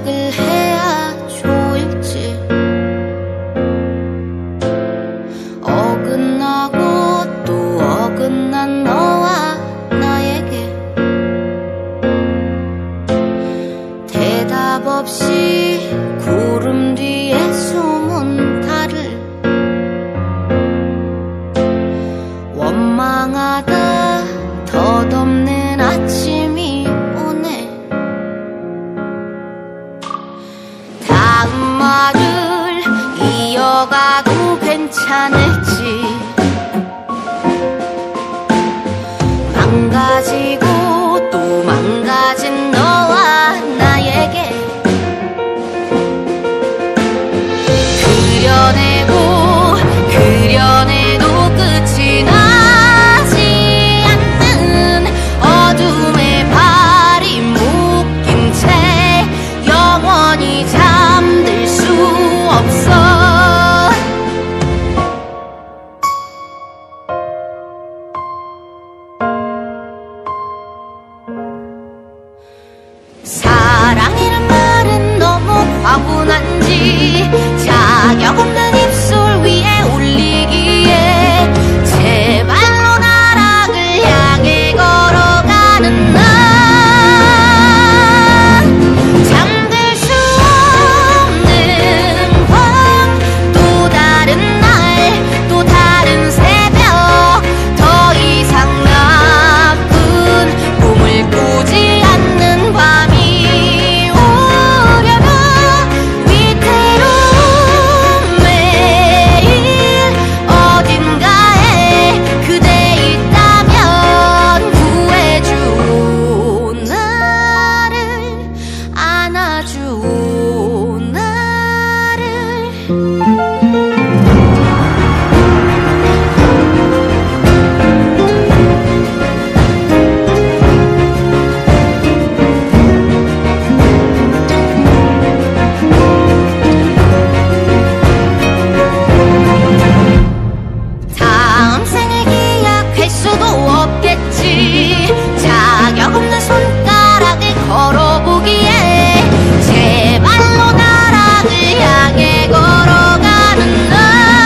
시작을 해야 좋을지. 어긋나고 또 어긋난 너와 나에게 대답 없이 구름 뒤에 숨은 달을 원망하다 덧없는 아침이 오네. 다음 말을 이어가도 괜찮을지. 망가지고 또 망가진 너와 나에게 그려내도 끝이 나지 않는 어둠의 발이 묶인 채 영원히 잠들 수 없어. 사랑이란 말은 너무 과분한지 자격 없는 입술 위에 올리기에 제발로 나락을 향해 걸어가는 나. 잠들 수 없는 밤, 또 다른 날, 또 다른 새벽. 더 이상 나쁜 꿈을 꾸지 않는 밤이 오려나. 위태로운 매일 어딘가에 그대 있다면 구해줘. 나를 안아줘. 나를. 다음 생을 기약할 수도 없겠지. 자격 없는 손가락을 걸어보기에 제발로 나락을 향해 걸어가는 나.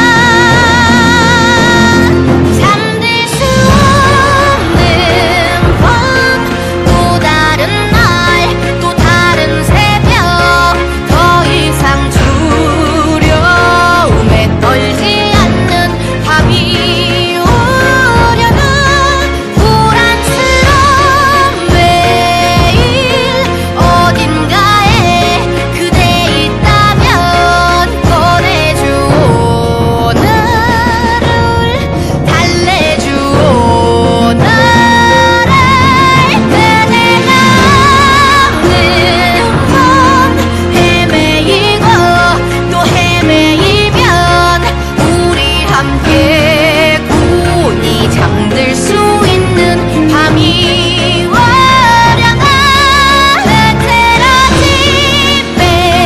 잠들 수 없는 밤, 또 다른 날, 또 다른 새벽. 더 이상 두려움에 떨지 않는 밤이 오려나. 불안스러운 매일 어딘가에 그대 있다면 꺼내줘. 나를 달래줘. 나를. 그대가 없는 밤 헤매이고 또 헤매이면 우리 함께 곤히 잠들 수 있는 밤이 오려나. 흐트러진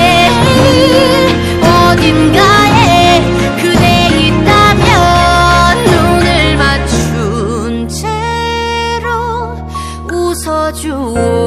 매일 어딘가에 그대 있다면 눈을 맞춘 채로 웃어줘.